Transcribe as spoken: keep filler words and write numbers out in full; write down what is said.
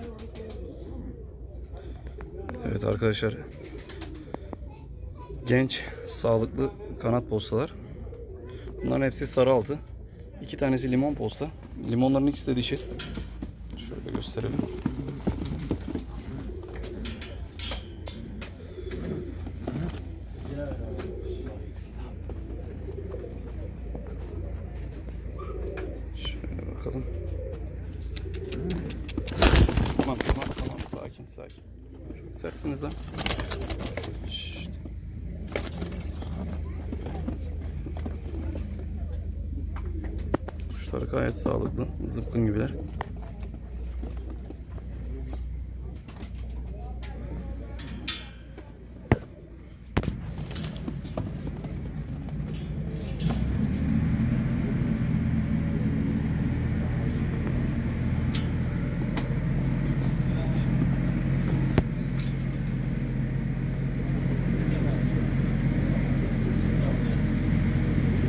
Evet arkadaşlar. Genç, sağlıklı kanat postalar. Bunların hepsi sarı altı. İki tanesi limon posta. Limonların ikisi de dişi. Şöyle gösterelim. Şöyle bakalım. Tamam tamam tamam. Sakin sakin. Çok sertsiniz lan. Şşt. Kuşlar gayet sağlıklı. Zıpkın gibiler.